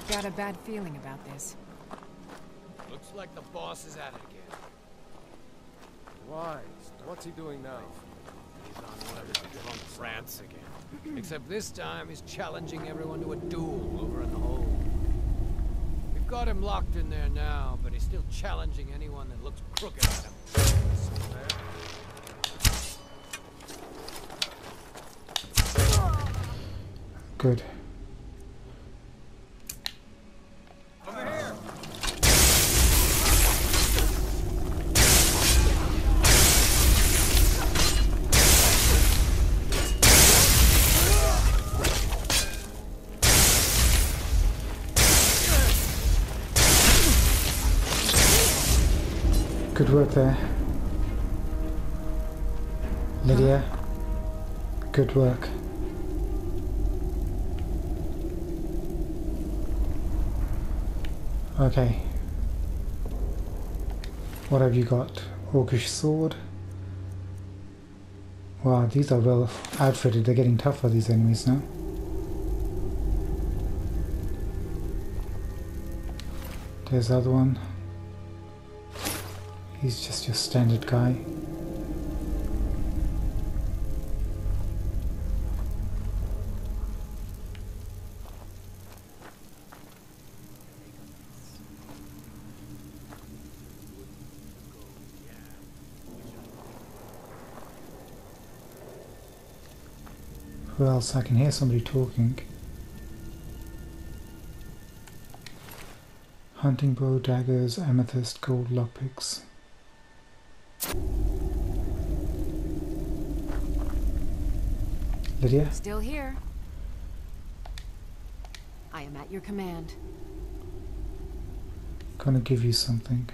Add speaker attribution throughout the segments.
Speaker 1: Got a bad feeling about this.
Speaker 2: Looks like the boss is at it again.
Speaker 3: Why? What's he doing now?
Speaker 2: He's on one of his drunk rants again. Except this time he's challenging everyone to a duel over in the hold. We've got him locked in there now, but he's still challenging anyone that looks crooked at him.
Speaker 4: Good.
Speaker 2: Over here!
Speaker 4: Good work there. Lydia. Good work. Okay. What have you got? Orcish sword. Wow, these are well outfitted. They're getting tougher, these enemies now. There's the other one. He's just your standard guy. Who else? I can hear somebody talking. Hunting bow, daggers, amethyst, gold lockpicks. Lydia?
Speaker 1: Still here. I am at your command.
Speaker 4: Gonna give you something.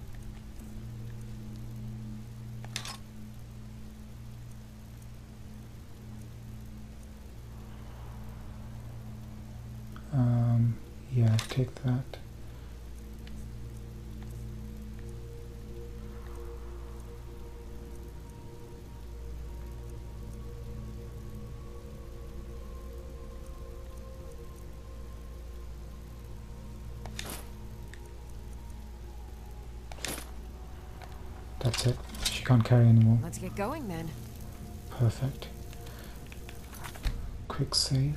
Speaker 4: Yeah, take that. That's it. She can't carry anymore.
Speaker 1: Let's get going then.
Speaker 4: Perfect. Quick save.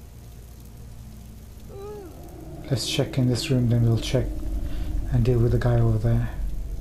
Speaker 4: Let's check in this room, then we'll check and deal with the guy over there.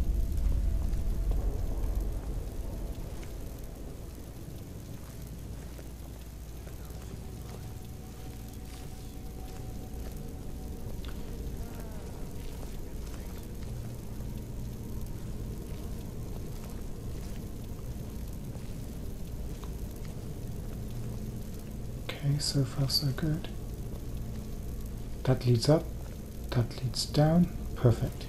Speaker 4: Okay, so far so good. That leads up, that leads down, perfect.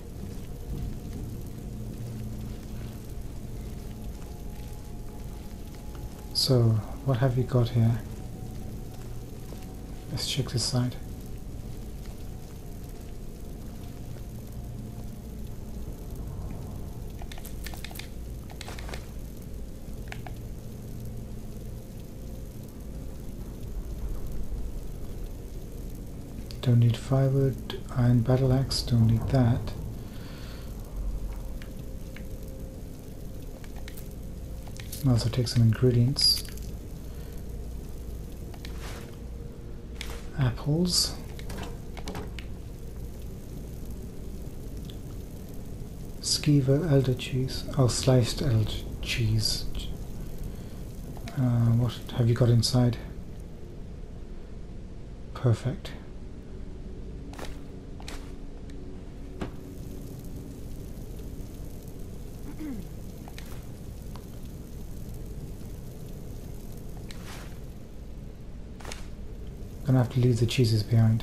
Speaker 4: So, what have you got here? Let's check this side. Don't need firewood, iron battle axe, don't need that. I'll also take some ingredients. Apples. Skeever elder cheese. Oh, sliced elder cheese. What have you got inside? Perfect. Gonna have to leave the cheeses behind.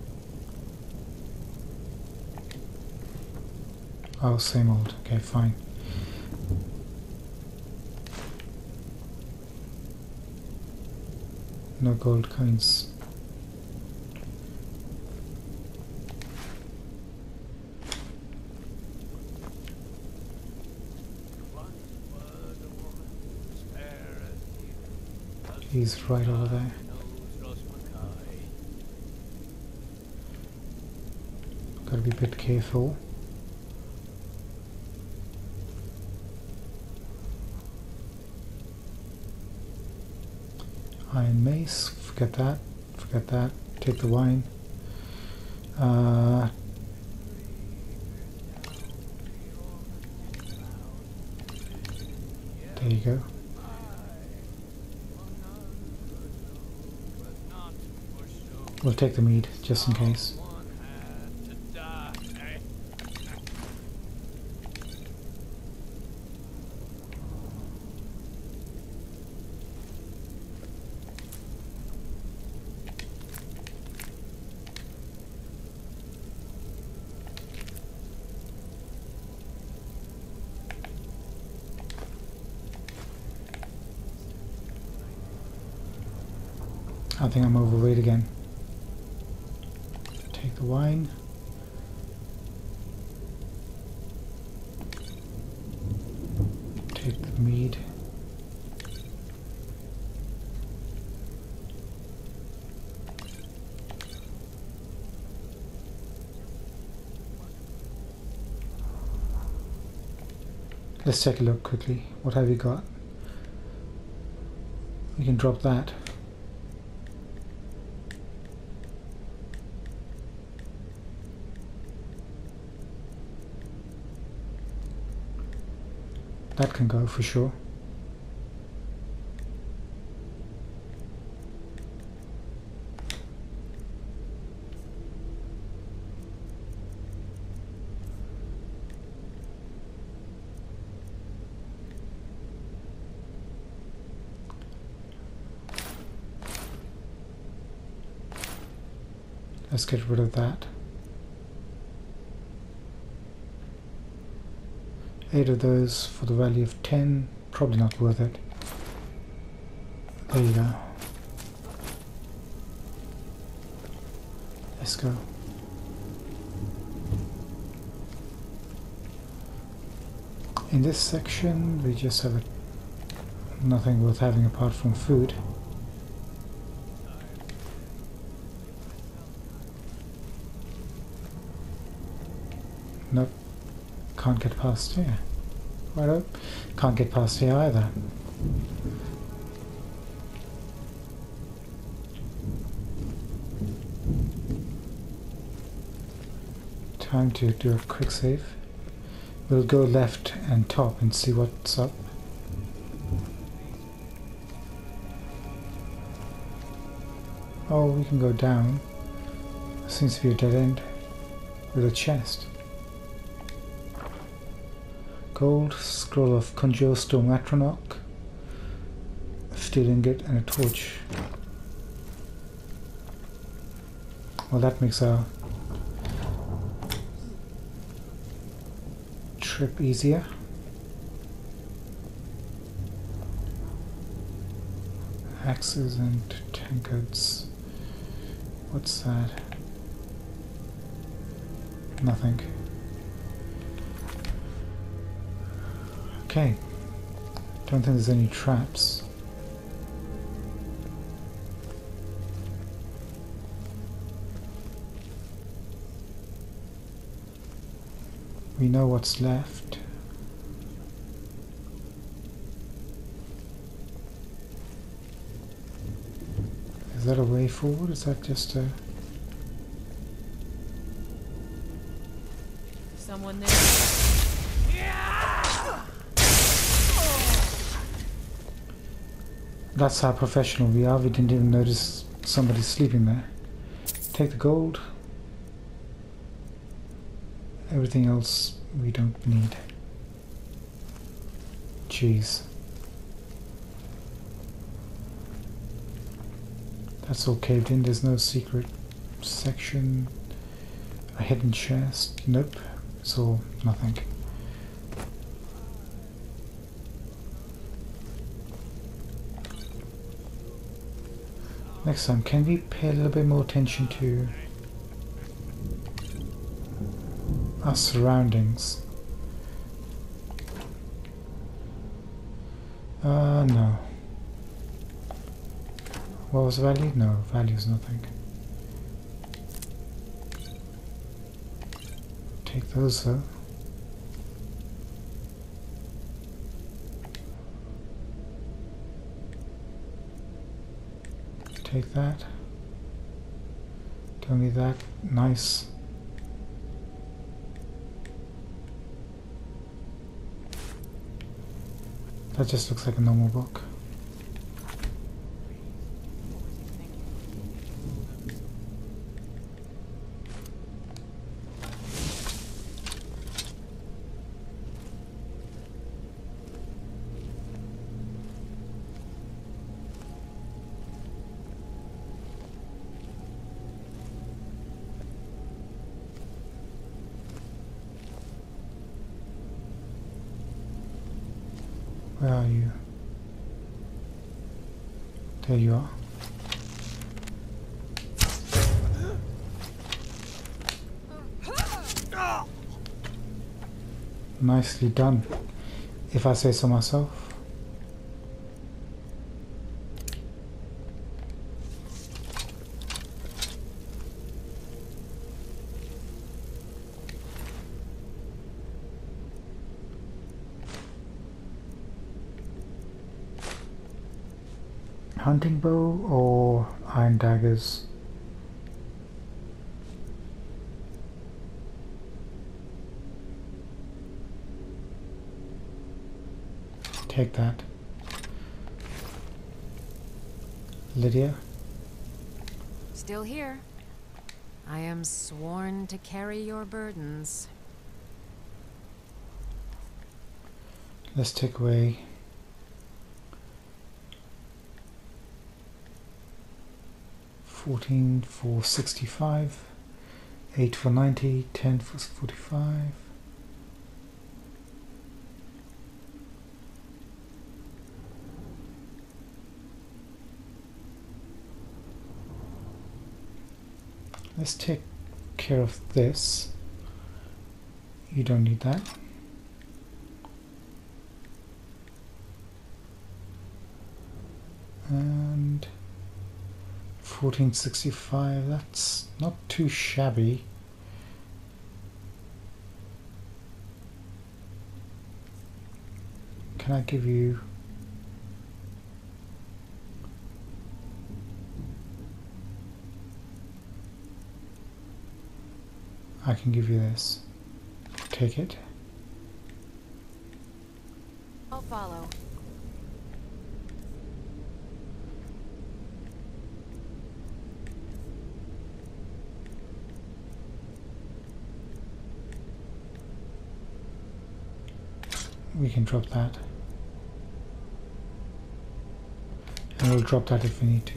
Speaker 4: Oh, same old. Okay, fine. No gold coins. He's right over there. Gotta be a bit careful. Iron mace, forget that, take the wine. There you go. We'll take the mead, just in case. I think I'm overweight again. Take the wine. Take the mead. Let's take a look quickly. What have you got? We can drop that. That can go for sure. Let's get rid of that. 8 of those for the value of 10, probably not worth it. There you go. Let's go. In this section we just have nothing worth having apart from food. Nope. Can't get past here. Righto. Can't get past here either. Time to do a quick save. We'll go left and top and see what's up. Oh, we can go down. Seems to be a dead end with a chest. Gold, scroll of Conjure Stone Atronach, steel ingot and a torch. Well, that makes our trip easier. Axes and tankards. What's that? Nothing. Okay. Don't think there's any traps. We know what's left. Is that a way forward? Is that just a...
Speaker 1: Someone there?
Speaker 4: That's how professional we are. We didn't even notice somebody sleeping there. Take the gold. Everything else we don't need. Jeez. That's all caved in. There's no secret section. A hidden chest. Nope. It's all nothing. Next time, can we pay a little bit more attention to our surroundings? No. What was value? No, value is nothing. take those though. Take that. Don't need that. Nice. That just looks like a normal book. Where are you? There you are. Nicely done, if I say so myself. Hunting bow or iron daggers? Take that. Lydia?
Speaker 1: Still here. I am sworn to carry your burdens.
Speaker 4: Let's take away 14 for 65, 8 for 90, 10 for 45. Let's take care of this. You don't need that. And 1465, that's not too shabby. Can I give you... I can give you this. Take it.
Speaker 1: I'll follow.
Speaker 4: We can drop that. And we'll drop that if we need to.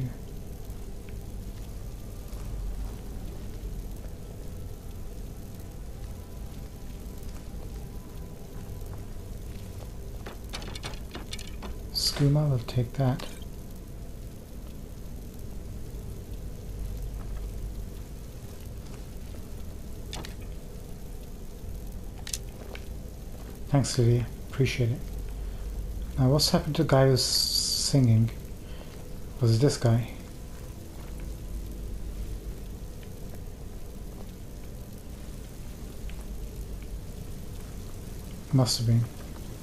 Speaker 4: Skooma, we'll take that. Thanks, Lydia. Appreciate it. Now, what's happened to the guy who's singing? Was it this guy? Must have been.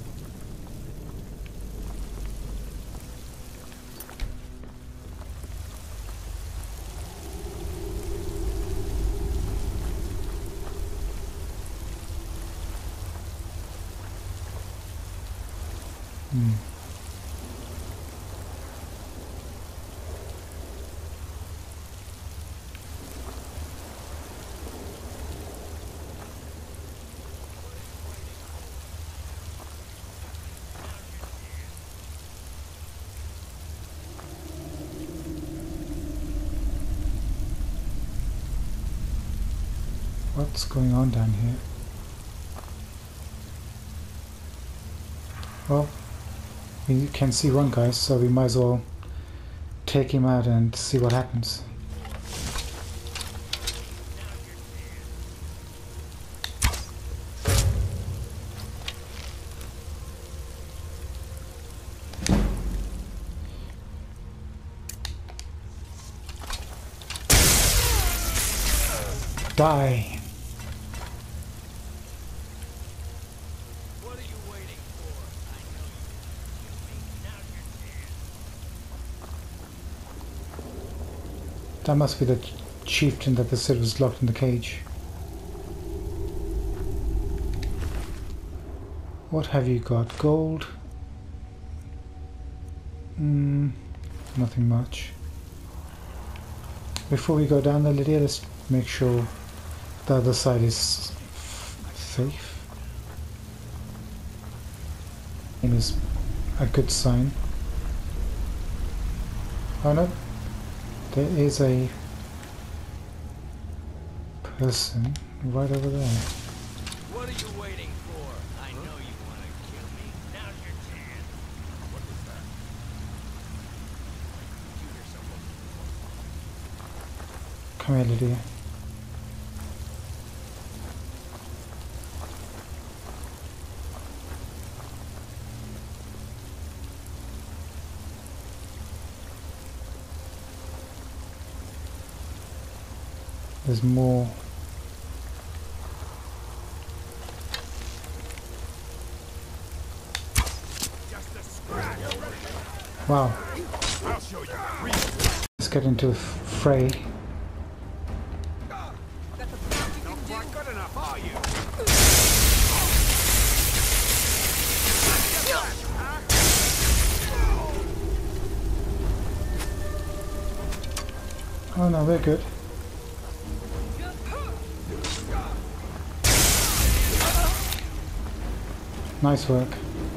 Speaker 4: What's going on down here? Well, we can see one guy, so we might as well take him out and see what happens. Die! That must be the chieftain that they said was locked in the cage. What have you got? Gold? Nothing much. Before we go down there, Lydia, let's make sure the other side is safe. It is a good sign. Oh no, there is a person right over there.
Speaker 2: What are you waiting for? I know you want to kill me. Now's your chance. What was that? Did you hear someone?
Speaker 4: Come here, Lydia. There's more. Wow. Let's get into the fray. Oh no, we're good. Nice work.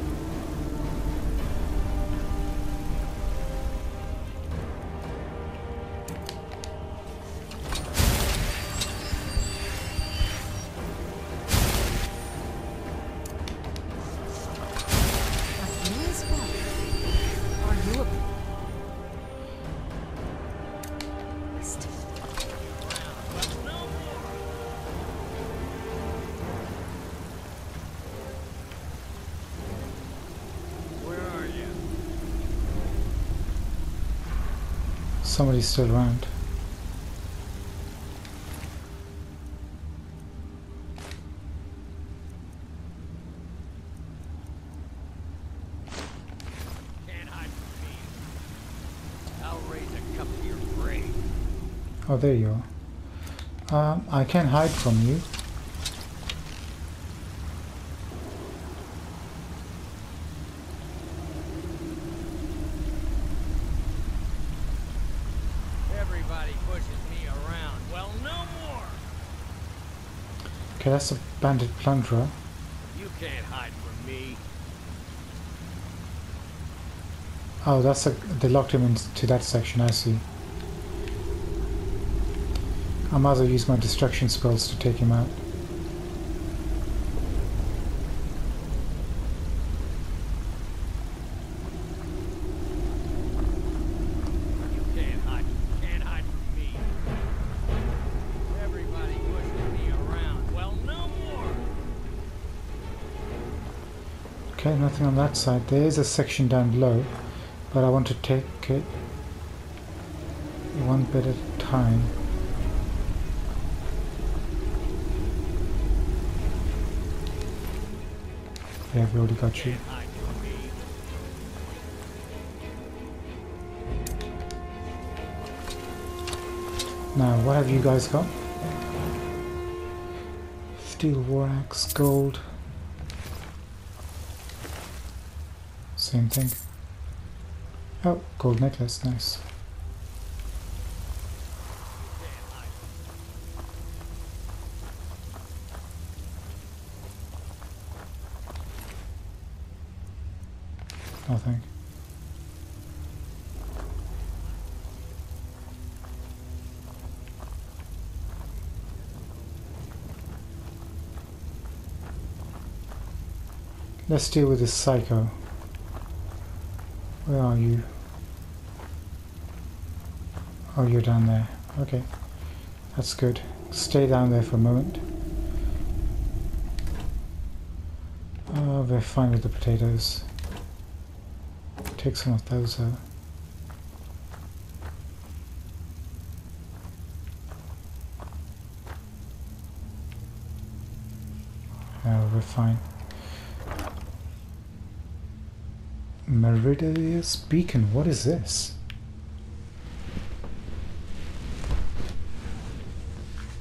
Speaker 4: Somebody's still around.
Speaker 2: Can't hide from me. I'll raise a cup to your grave.
Speaker 4: Oh, there you are. I can hide from you.
Speaker 2: Everybody pushes me around. Well, no more.
Speaker 4: Okay, that's a bandit plunderer.
Speaker 2: You can't hide from me.
Speaker 4: Oh, that's they locked him into that section, I see. I might as well use my destruction spells to take him out.
Speaker 2: You can't hide from me. Everybody pushes me around. Well, no more.
Speaker 4: Okay, nothing on that side. There is a section down below, but I want to take it one bit at a time. Yeah, we already got you.
Speaker 2: Can't hide from me.
Speaker 4: Now, what have you guys got? Steel war axe, gold. Same thing. Oh, gold necklace, nice. Nothing. Let's deal with this psycho. Where are you? Oh, you're down there. Okay. That's good. Stay down there for a moment. Oh, we're fine with the potatoes. Take some of those out. Oh, we're fine. Meridius Beacon, what is this?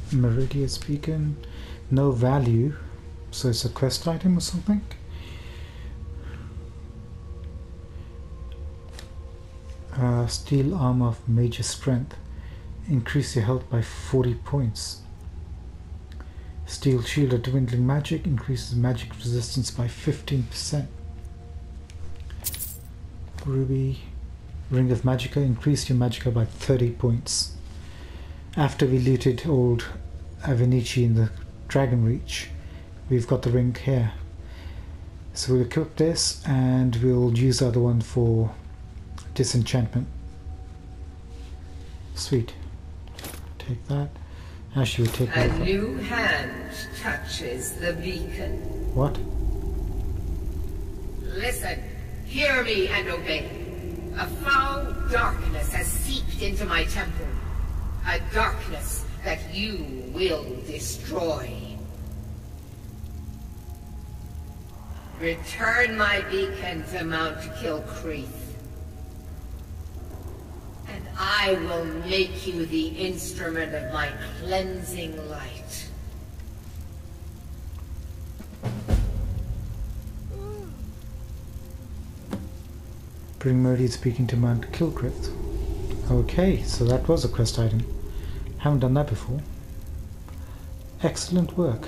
Speaker 4: Meridius beacon. No value. So it's a quest item or something? Steel armor of major strength. Increase your health by 40 points. Steel shield of dwindling magic. Increases magic resistance by 15%. Ruby ring of magicka. Increase your magicka by 30 points. After we looted old Avenici in the Dragon Reach, we've got the ring here. So we'll equip this and we'll use the other one for disenchantment. Sweet. Take that. Actually, we'll take that.
Speaker 5: A new hand touches the beacon.
Speaker 4: What?
Speaker 5: Listen, hear me and obey. A foul darkness has seeped into my temple. A darkness that you will destroy. Return my beacon to Mount Kilcreath, and I will make you the instrument of my cleansing light.
Speaker 4: Bring Meridius speaking to Mount Kilcreath. Okay, so that was a quest item. Haven't done that before. Excellent work.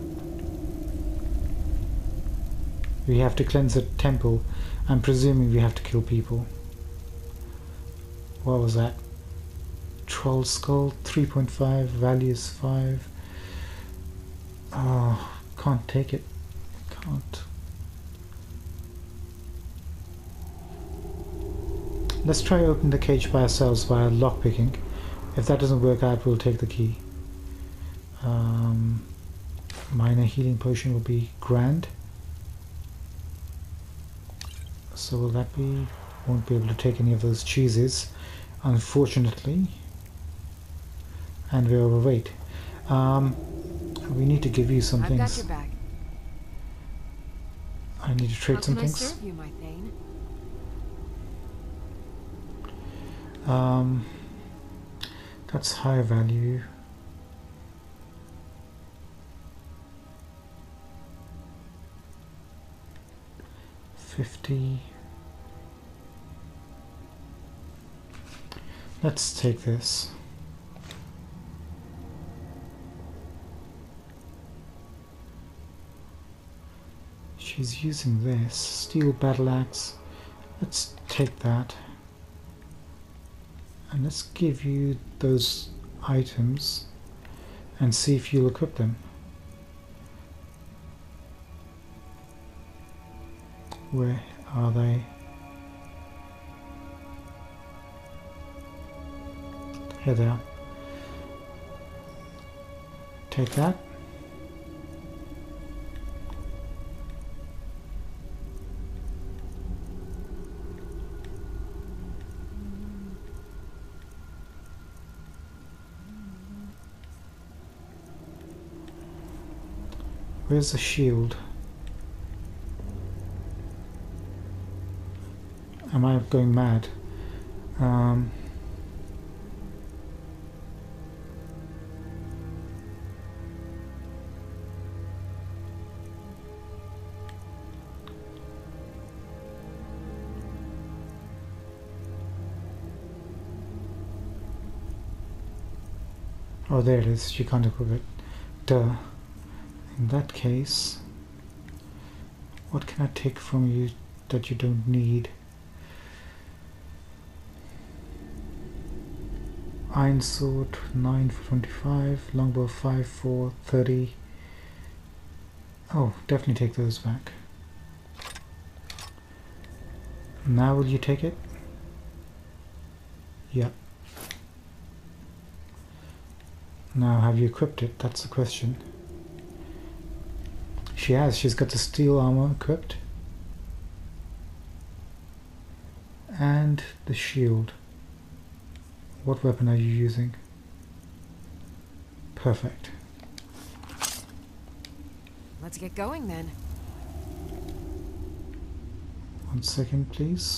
Speaker 4: We have to cleanse a temple. I'm presuming we have to kill people. What was that? Troll skull, 3.5, value is 5. Oh, can't take it. Can't. Let's try open the cage by ourselves via lockpicking. If that doesn't work out, we'll take the key. Minor healing potion will be grand. So will that be? Won't be able to take any of those cheeses, unfortunately. And we're overweight. We need to give you some things.
Speaker 1: I've got your back.
Speaker 4: I need to trade some
Speaker 1: How can I
Speaker 4: things.
Speaker 1: serve you, my Thane?
Speaker 4: That's high value. $50. Let's take this. She's using this. Steel battle axe. Let's take that. And let's give you those items and see if you'll equip them. Where are they? Here they are. Take that. Where's the shield? Am I going mad? Oh, there it is. She can't equip it. Duh. In that case, what can I take from you that you don't need? Iron sword 9 for 25, longbow 5 for 30. Oh, definitely take those back. Now will you take it? Yep. Now have you equipped it? That's the question. She has. She's got the steel armor equipped. And the shield. What weapon are you using? Perfect.
Speaker 1: Let's get going then.
Speaker 4: 1 second, please.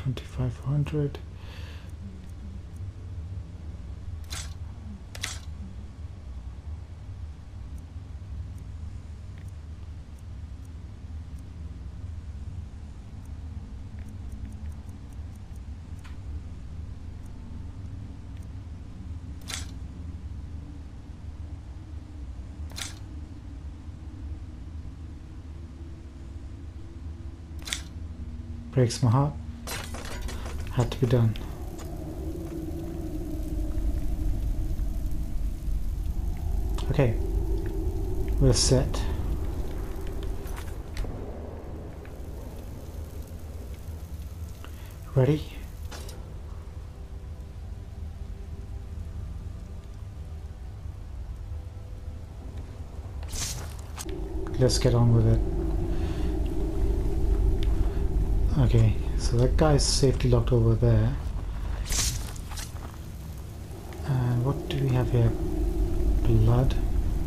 Speaker 4: 2500. Breaks my heart. Had to be done. Okay, we're set. Ready? Let's get on with it. Okay, so that guy's safely locked over there. And what do we have here? Blood.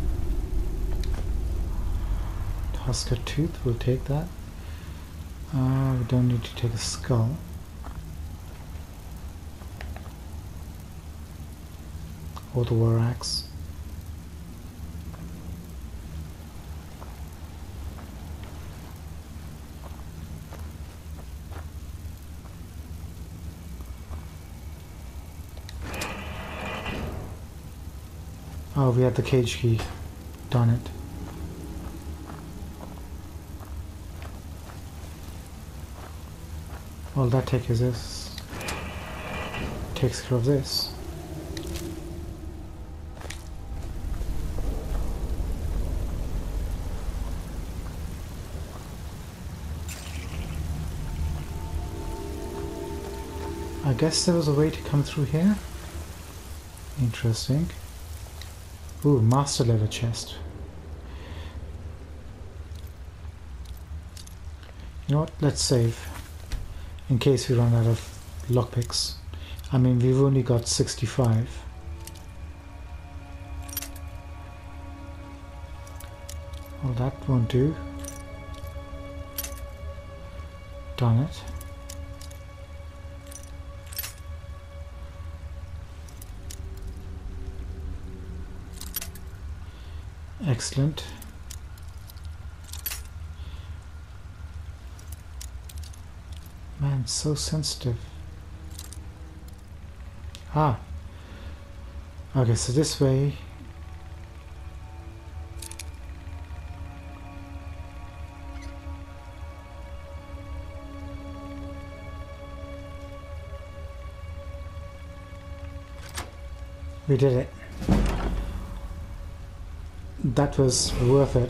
Speaker 4: Tusker tooth, we'll take that. We don't need to take a skull. Or the war axe. Oh, we had the cage key. Darn it. Well, that takes care of this. I guess there was a way to come through here. Interesting. Ooh, master leather chest. You know what? Let's save. In case we run out of lockpicks. I mean, we've only got 65. Well, that won't do. Darn it. Excellent. Man, so sensitive. Ah. Okay, so this way. We did it. That was worth it.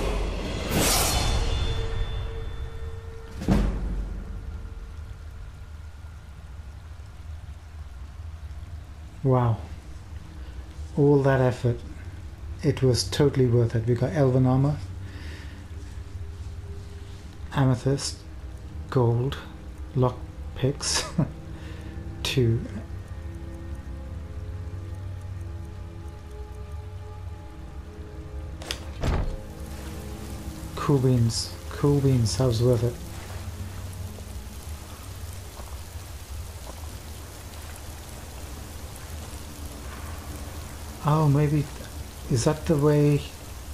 Speaker 4: Wow. All that effort. It was totally worth it. We got elven armor, amethyst, gold, lock picks, 2. Cool beans. Cool beans. That was worth it. Oh, maybe... Is that the way...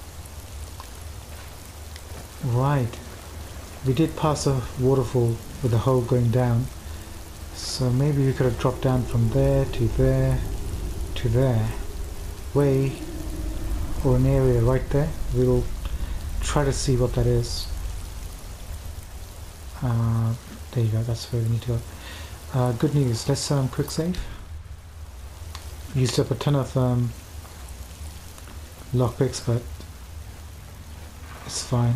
Speaker 4: Right. We did pass a waterfall with the hole going down. So maybe we could have dropped down from there to there to there. Way... Or an area right there. We'll try to see what that is. There you go, that's where we need to go. Good news, let's quick save. Used up a ton of lockpicks, but it's fine.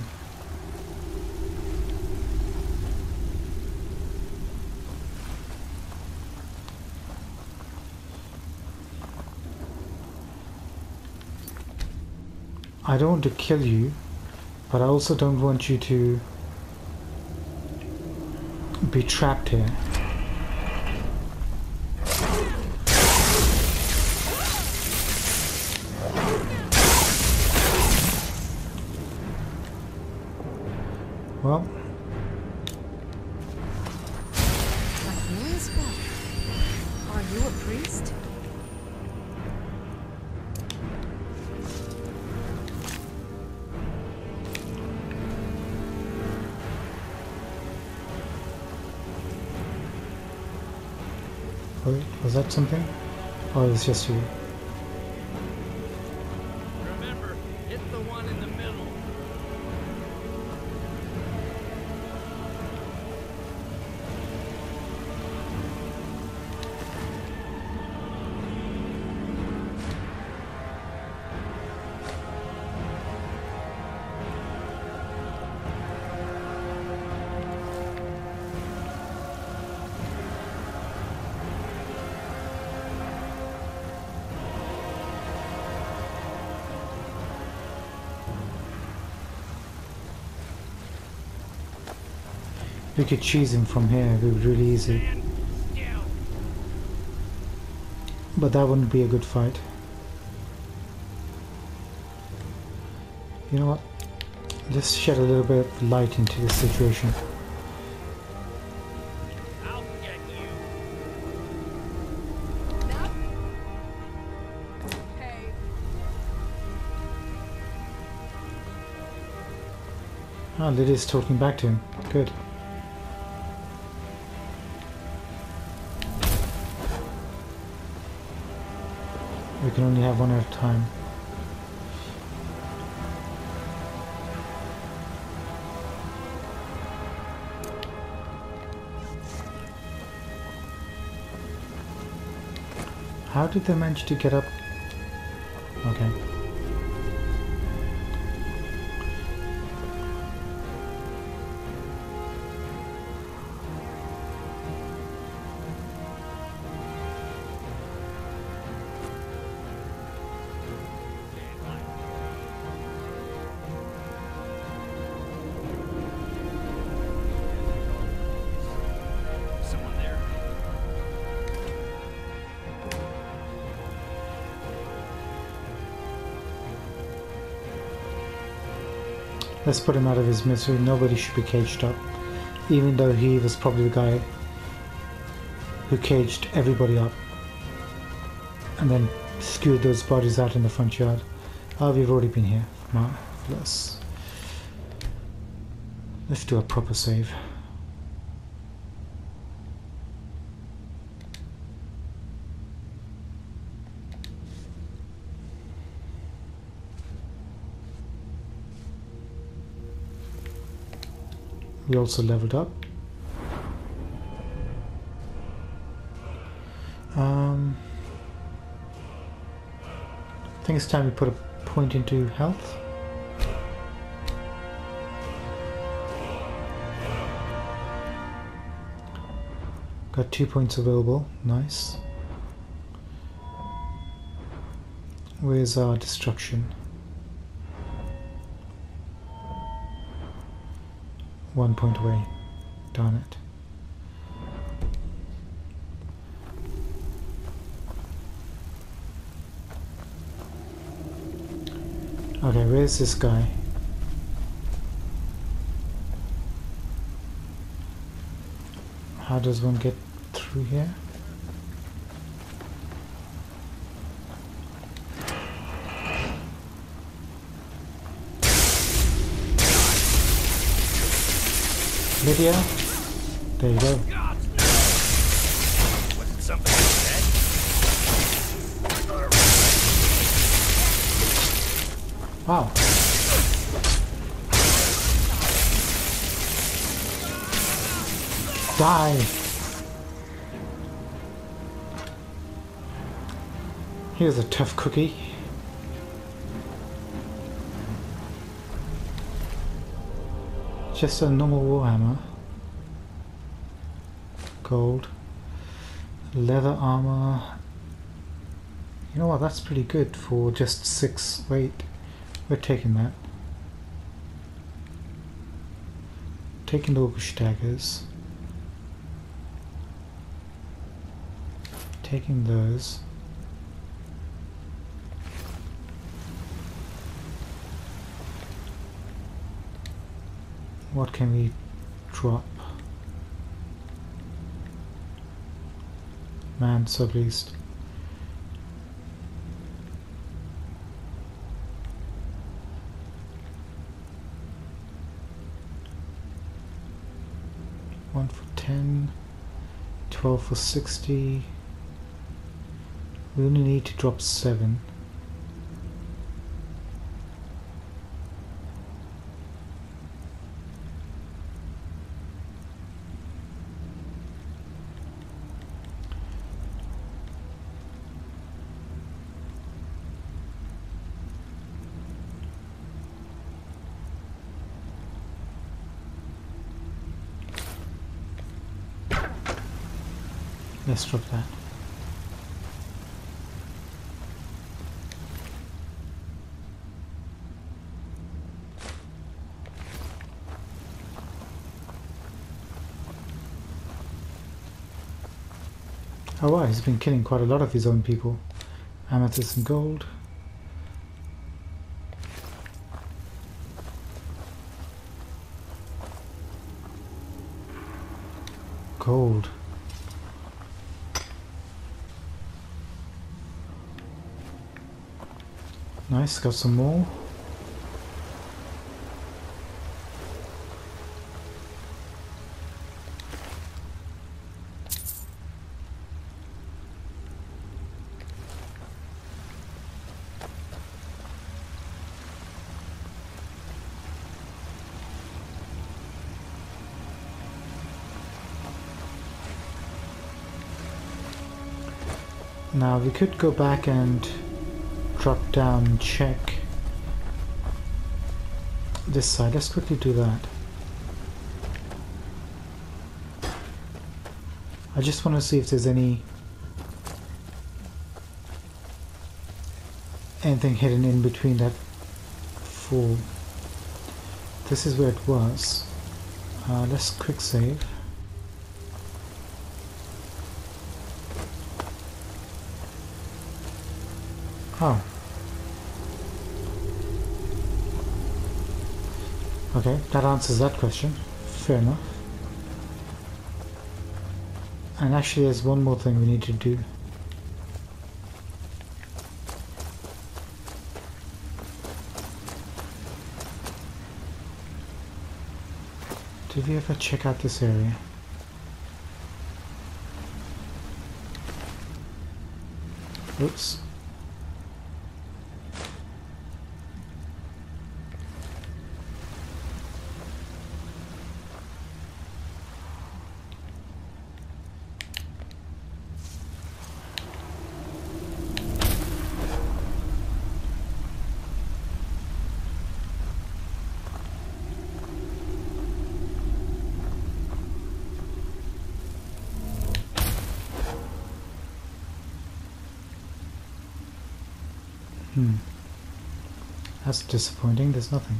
Speaker 4: I don't want to kill you, but I also don't want you to be trapped here. Well,
Speaker 1: You a priest?
Speaker 4: Wait, was that something? Or it was just you?
Speaker 2: Remember, hit the one in the middle.
Speaker 4: We could choose him from here, it would be really easy. But that wouldn't be a good fight. You know what? Just shed a little bit of light into this situation.
Speaker 2: I'll get you.
Speaker 1: Hey.
Speaker 4: Ah, Lydia's talking back to him. Good. We can only have one at a time. How did they manage to get up? Okay.
Speaker 2: Someone there.
Speaker 4: Let's put him out of his misery. Nobody should be caged up. Even though he was probably the guy who caged everybody up. And then skewed those bodies out in the front yard. Oh, we've already been here. Marvelous. Let's do a proper save. We also leveled up. I think it's time we put a point into health. Got 2 points available. Nice. Where's our destruction? 1 point away. Darn it. Okay, where's this guy? How does one get through here? Lydia? There you go.
Speaker 2: Was it something you said?
Speaker 4: Wow. Die! Here's a tough cookie. Just a normal warhammer. Gold. Leather armor. You know what, that's pretty good for just 6 weight. We're taking that. Taking the orcish daggers. Taking those. What can we drop? Man, so pleased. One for 10, 12 for 60. We only need to drop 7. Let's drop that. Oh wow, he's been killing quite a lot of his own people. Amethyst and gold. Gold. Nice, got some more. Now we could go back and drop down and check this side. Let's quickly do that. I just want to see if there's anything hidden in between that fall. This is where it was. Let's quick save. Oh. Okay, that answers that question. Fair enough. And actually there's one more thing we need to do. Did we ever check out this area? Oops. That's disappointing, there's nothing.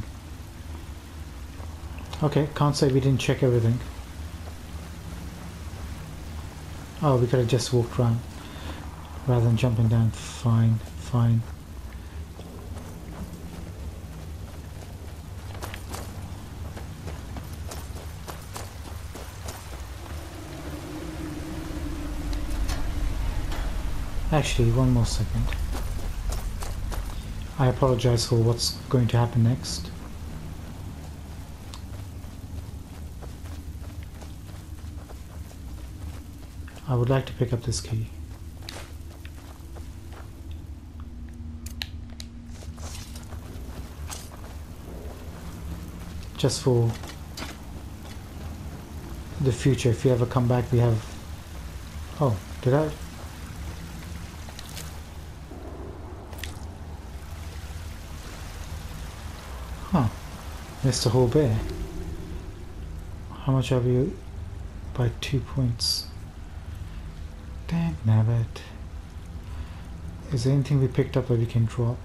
Speaker 4: Okay, can't say we didn't check everything. Oh, we could have just walked around rather than jumping down. Fine, fine. Actually, one more second. I apologize for what's going to happen next. I would like to pick up this key. Just for the future, if you ever come back, we have... Oh, did I? Huh, missed a whole bear. How much are we by 2 points? Dang nabbit. Is there anything we picked up that we can drop?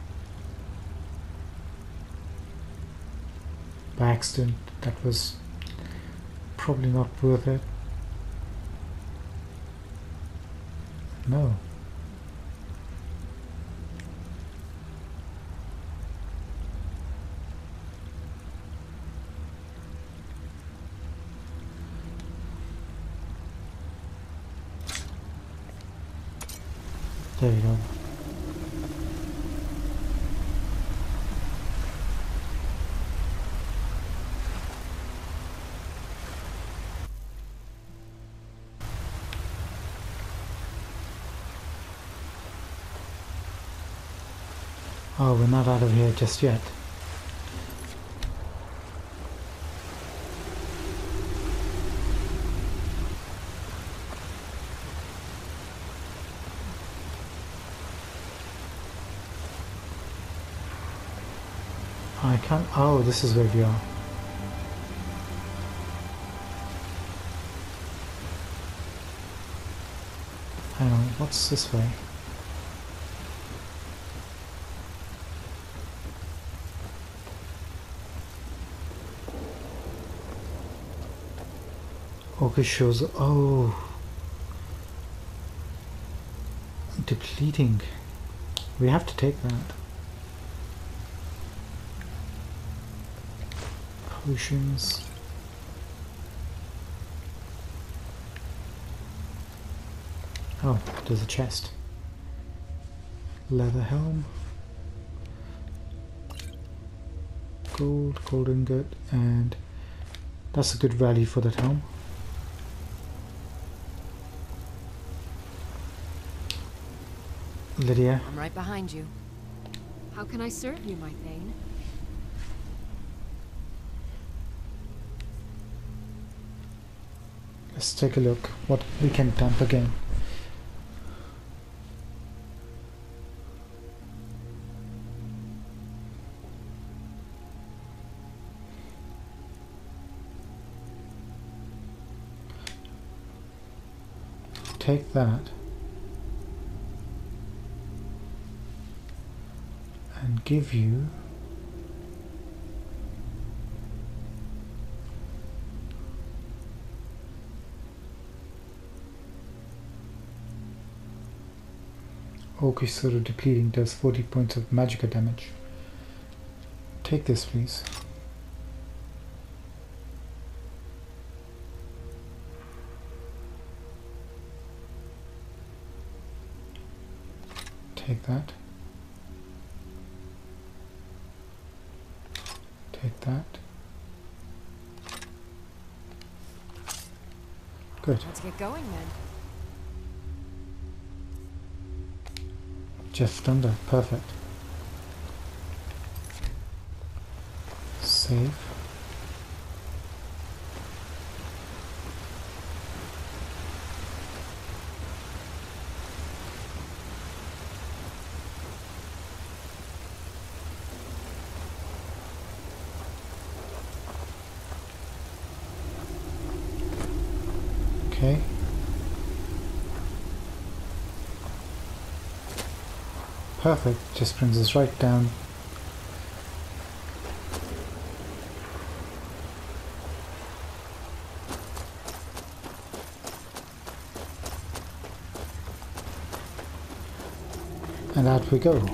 Speaker 4: By accident, that was probably not worth it. No. There you go. Oh, we're not out of here just yet. I can't... Oh, this is where we are. Hang on, what's this way? Okay, shows... Oh! Depleting. We have to take that. Potions. Oh, there's a chest. Leather helm. Gold, gold ingot, and that's a good value for that helm. Lydia.
Speaker 1: I'm right behind you. How can I serve you, my Thane?
Speaker 4: Let's take a look what we can dump again. Take that and give you okay, sort of depleting does 40 points of magicka damage. Take this, please. Take that. Take that. Good.
Speaker 1: Let's get going then.
Speaker 4: Just under. Perfect. Save. Okay. Perfect. Just brings us right down. And out we go.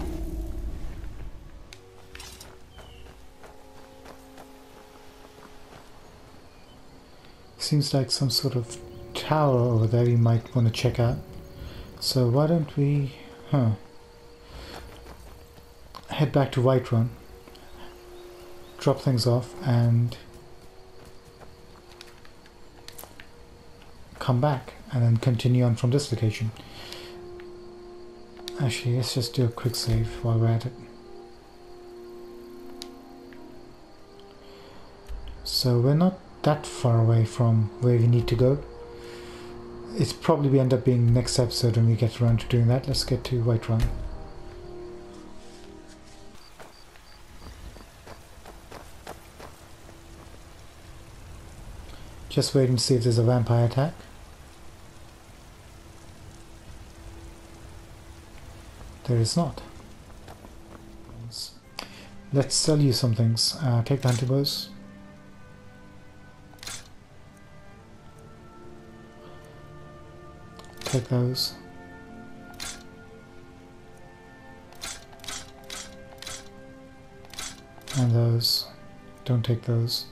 Speaker 4: Seems like some sort of tower over there we might want to check out. So why don't we head back to Whiterun, drop things off and come back and then continue on from this location. Actually, let's just do a quick save while we're at it. So we're not that far away from where we need to go. It's probably we end up being next episode when we get around to doing that. Let's get to Whiterun. Just waiting to see if there's a vampire attack. There is not. Let's sell you some things. Take the hunting bows. Take those. And those. Don't take those.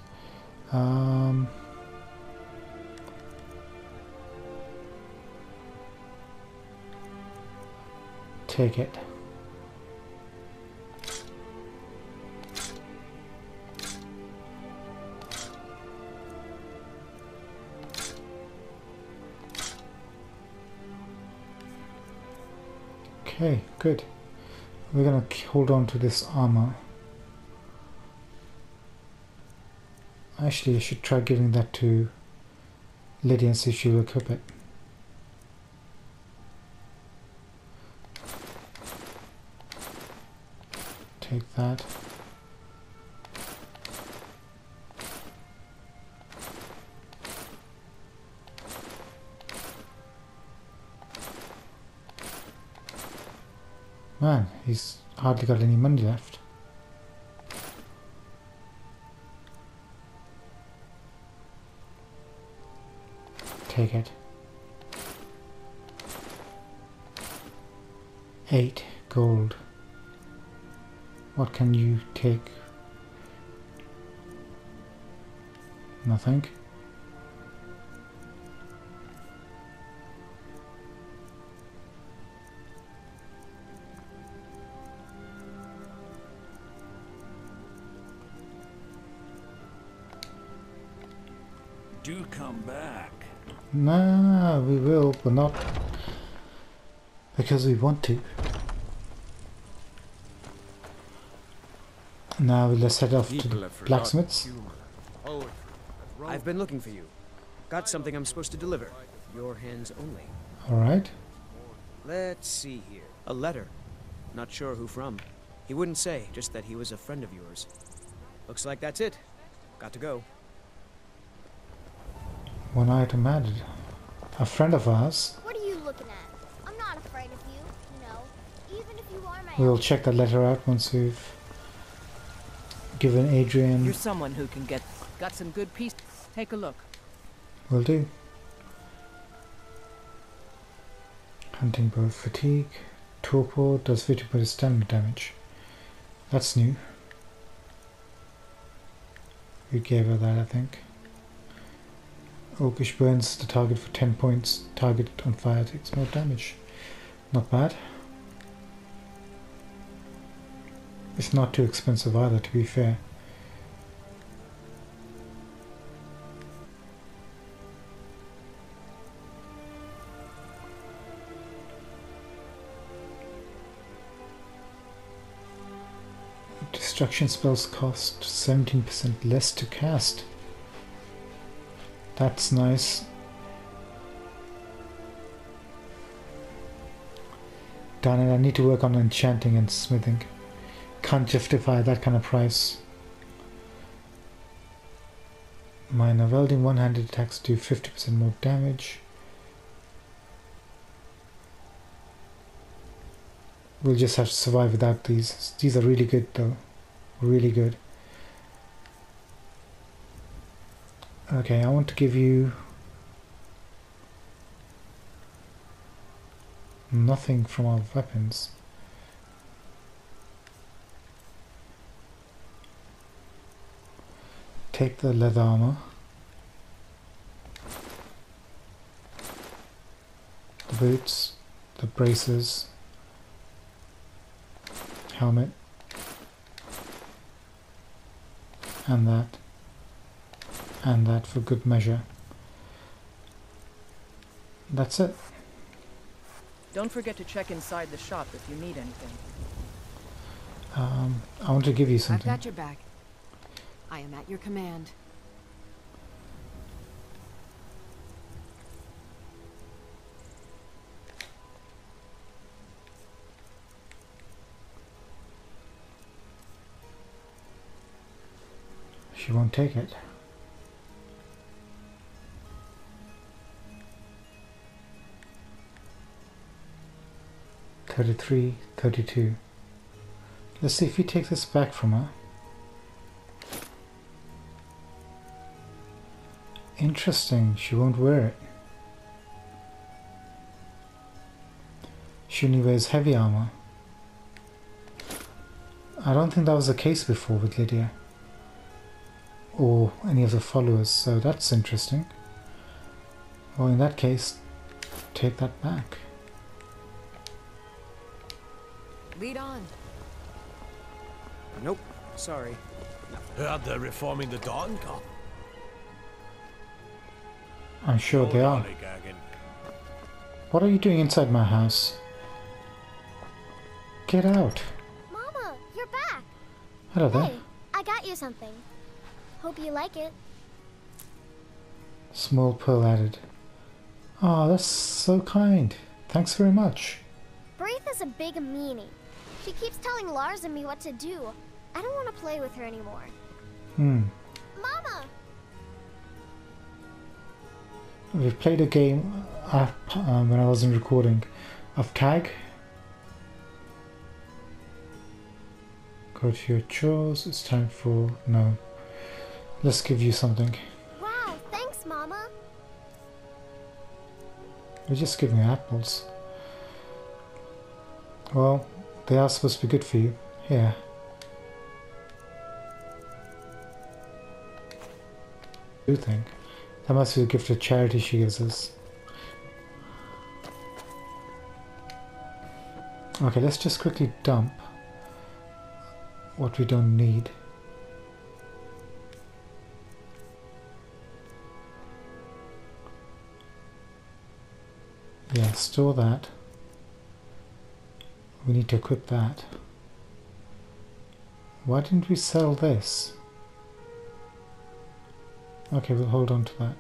Speaker 4: Take it. Okay, good. We're gonna hold on to this armor. Actually, I should try giving that to Lydia and see if she'll equip it. Take that. Man, he's hardly got any money left. Take it. 8 gold. What can you take? Nothing.
Speaker 6: Do come back.
Speaker 4: Nah, we will, but not because we want to. Now let's head off to the blacksmiths.
Speaker 7: I've been looking for you. Got something I'm supposed to deliver. Your hands only.
Speaker 4: Alright.
Speaker 7: Let's see here. A letter. Not sure who from. He wouldn't say, just that he was a friend of yours. Looks like that's it. Got to go.
Speaker 4: One item added. A friend of ours.
Speaker 8: What are you looking at? I'm not afraid of you, you know. Even if you are my
Speaker 4: We'll check that letter out once we've given Adrian.
Speaker 9: You're someone who can got some good pieces. Take a look.
Speaker 4: Will do. Hunting bow fatigue. Torpor does 50% stamina damage. That's new. We gave her that, I think. Orcish burns the target for 10 points. Target on fire takes more damage. Not bad. It's not too expensive either, to be fair. Destruction spells cost 17% less to cast. That's nice. Darn it, I need to work on enchanting and smithing. Can't justify that kind of price. Minor welding, one-handed attacks do 50% more damage. We'll just have to survive without these. These are really good though. Really good. Okay, I want to give you nothing from our weapons. Take the leather armor. The boots, the braces, helmet, and that for good measure. That's it.
Speaker 9: Don't forget to check inside the shop if you need anything.
Speaker 4: I want to give you something.
Speaker 1: I've got your back. I am at your command.
Speaker 4: She won't take it. $33, $32. Let's see if we take this back from her. Interesting, she won't wear it. She only wears heavy armor. I don't think that was the case before with Lydia. Or any of the followers, so that's interesting. Well, in that case, take that back.
Speaker 1: Lead on.
Speaker 7: Nope. Sorry.
Speaker 6: Heard they're reforming the Dawn Cup.
Speaker 4: I'm sure they are. What are you doing inside my house? Get out.
Speaker 8: Mama, you're back.
Speaker 4: Hello there.
Speaker 8: Hey, I got you something. Hope you like it.
Speaker 4: Small pearl added. Oh, that's so kind. Thanks very much.
Speaker 8: Braith is a big meanie. She keeps telling Lars and me what to do. I don't want to play with her anymore. Mama!
Speaker 4: We've played a game when I wasn't recording of tag. Go to your chores. It's time for... no. Let's give you something.
Speaker 8: Wow, thanks, Mama.
Speaker 4: We're just giving apples. Well, they are supposed to be good for you. Here. Do think. That must be a gift of charity she gives us. Okay, let's just quickly dump what we don't need. Yeah, store that. We need to equip that. Why didn't we sell this? Okay, we'll hold on to that.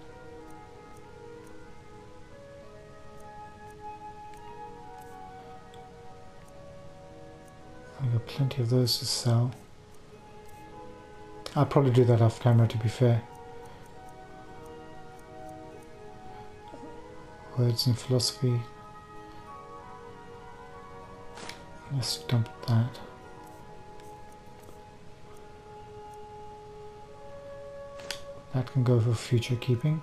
Speaker 4: I've got plenty of those to sell. I'll probably do that off camera, to be fair. Words and philosophy. Let's dump that. That can go for future keeping.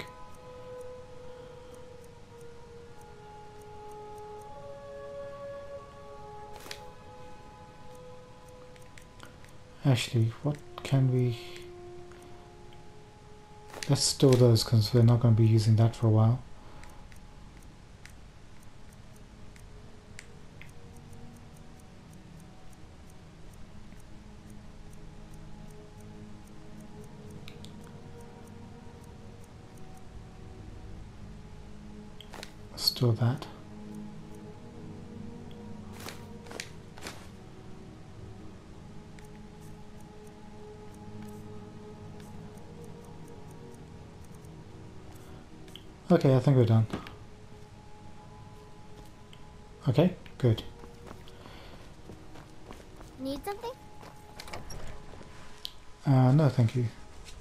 Speaker 4: Actually, what can we... let's store those because we're not going to be using that for a while. Store that. Okay, I think we're done. Okay, good.
Speaker 8: Need something?
Speaker 4: No, thank you.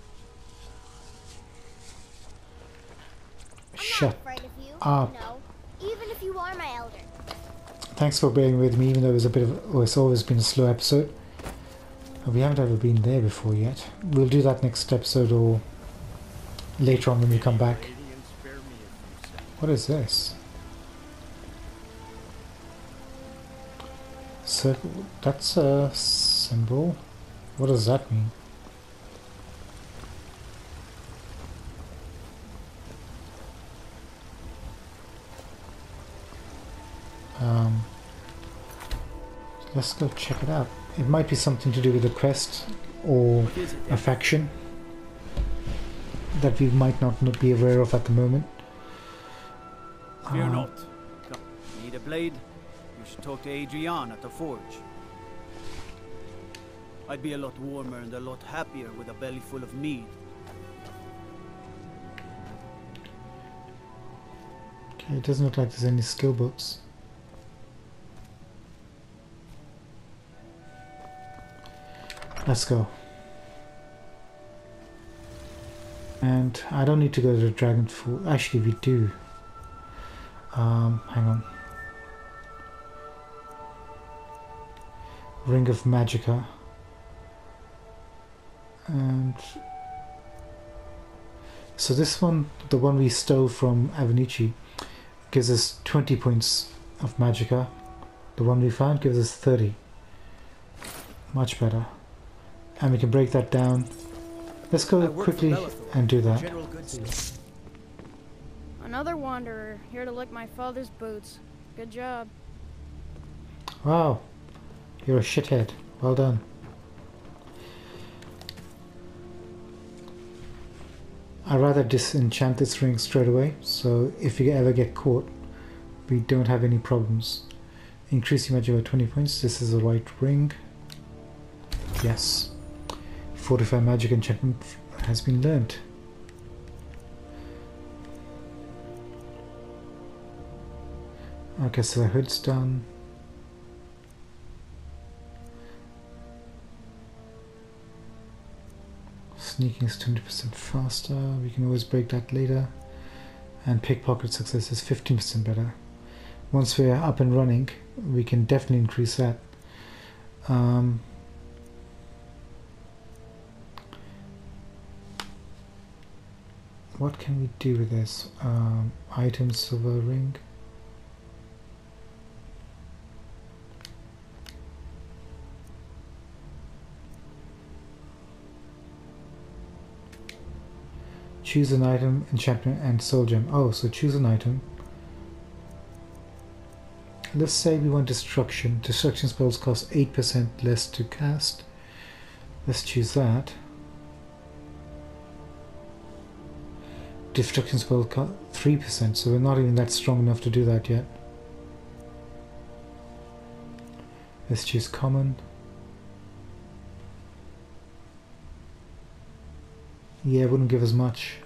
Speaker 8: I'm not afraid of you.
Speaker 4: up.
Speaker 8: No, even if you are my elder.
Speaker 4: Thanks for bearing with me, even though it was a bit of... oh, it's always been a slow episode. We haven't ever been there before yet. We'll do that next episode or later on when we come back. What is this? Circle. That's a symbol. What does that mean? Let's go check it out. It might be something to do with a quest or a faction that we might not be aware of at the moment.
Speaker 10: Fear not. Need a blade? You should talk to Adrian at the forge. I'd be a lot warmer and a lot happier with a belly full of mead.
Speaker 4: Okay, it doesn't look like there's any skill books. Let's go. And I don't need to go to the Dragon Fall. Actually, we do. Hang on. Ring of Magicka. And so this one, the one we stole from Avenici, gives us 20 points of Magicka. The one we found gives us 30. Much better. And we can break that down. Let's go quickly and do that.
Speaker 11: Another wanderer, here to lick my father's boots. Good job.
Speaker 4: Wow. You're a shithead. Well done. I'd rather disenchant this ring straight away, so if you ever get caught, we don't have any problems. Increase your magic by 20 points. This is the right ring. Yes. Fortify magic enchantment has been learned. Okay, so the hood's done. Sneaking is 20% faster. We can always break that later. And pickpocket success is 15% better. Once we're up and running, we can definitely increase that. What can we do with this? Item, silver ring. Choose an item, enchantment, and soul gem. Oh, so choose an item. Let's say we want destruction. Destruction spells cost 8% less to cast. Let's choose that. Destruction spell cost 3%, so we're not even that strong enough to do that yet. Let's choose common. Yeah, it wouldn't give us much.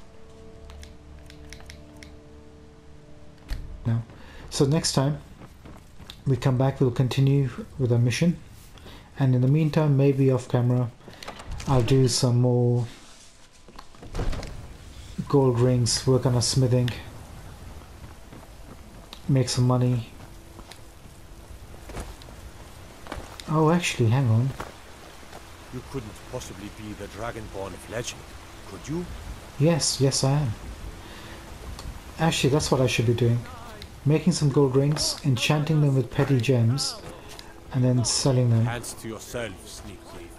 Speaker 4: No. So next time we come back, we'll continue with our mission. And in the meantime, maybe off camera, I'll do some more gold rings, work on our smithing, make some money. Oh, actually, hang on.
Speaker 6: You couldn't possibly be the Dragonborn of legend, could you?
Speaker 4: Yes, I am. Actually, that's what I should be doing. Making some gold rings, enchanting them with petty gems, and then selling them.
Speaker 6: Hands to yourself, sneak thief.